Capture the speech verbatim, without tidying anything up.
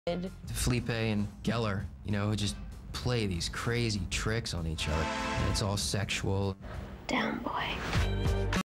Felipe and Geller, you know, just play these crazy tricks on each other, and it's all sexual. Down, boy.